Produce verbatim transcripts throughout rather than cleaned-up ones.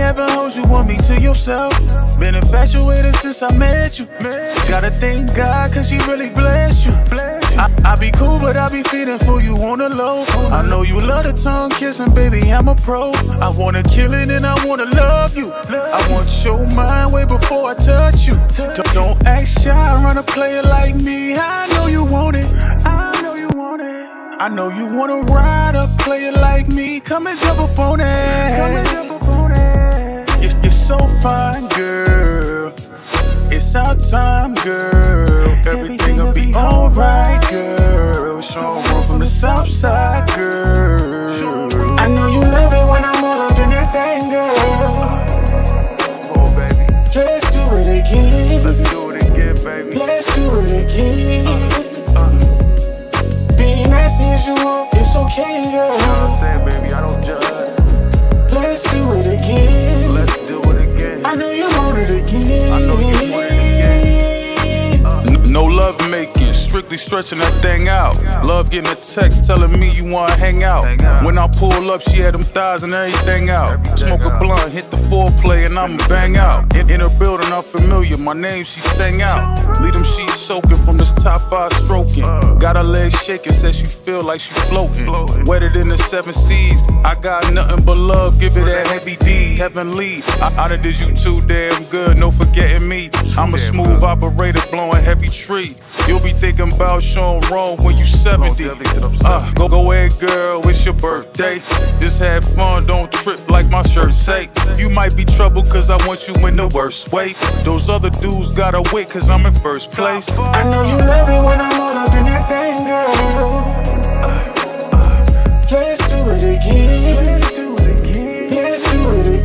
heaven holds you, want me to yourself. Been infatuated since I met you. Gotta thank God cause he really blessed you. I, I be cool but I be feeding for you on the low. I know you love the tongue kissing, baby, I'm a pro. I wanna kill it and I wanna love you. I want your mind way before I touch you. Don't act shy, run a player like me. I know you want it. I know you want it. I know you wanna ride a player like me. Come and jump up on it. Come and jump up on it. You're, you're so fine, girl. It's our time, girl. Everything'll be alright, girl. Sean Rowe from the south side, girl. I know you love it when I'm all up in that thing, girl. Oh, baby. Let's do it again. Let's do it again, baby. Let's do it again. Uh, uh. Be nasty as you want, it's okay, girl. You know what I'm saying, baby? I don't judge. Let's do it again. Let's do it again. I know you want it again. I know you want it again. Uh. No love making, strictly stretching that thing out. Love getting a text telling me you wanna hang out. When I pull up, she had them thighs and everything out. Smoke a blunt, hit the foreplay, and I'ma bang out. In, in her building, I'm familiar. My name, she sang out. Leave them sheets soaking from this top five stroking. Got her legs shaking, says she feel like she floating. Wetter than the seven seas. I got nothing but love, give it that heavy D, heavenly. I, I done did you too damn good, no forgetting me. I'm a smooth operator, blowing heavy tree. You'll be thinking about Sean Rowe when you seventy. Uh, go, go ahead, girl, it's your birthday. Just have fun, don't trip like my shirt say. You might be trouble cause I want you in the worst way. Those other dudes gotta wait cause I'm in first place. I know you love it when I'm all up in that thing, girl. Let's do it again. Let's do it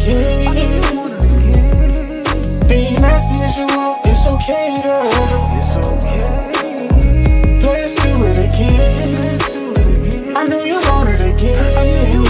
again. Be nasty as you want, it's okay, girl. Let's do it again. I know you want it again.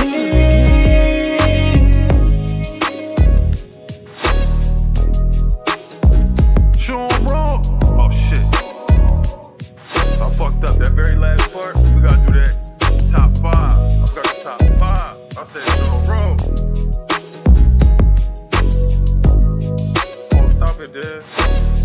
Sean Rowe. Oh shit. I fucked up that very last part. We gotta do that top five. I got the top five. I said Sean Rowe. Oh, stop it, dude.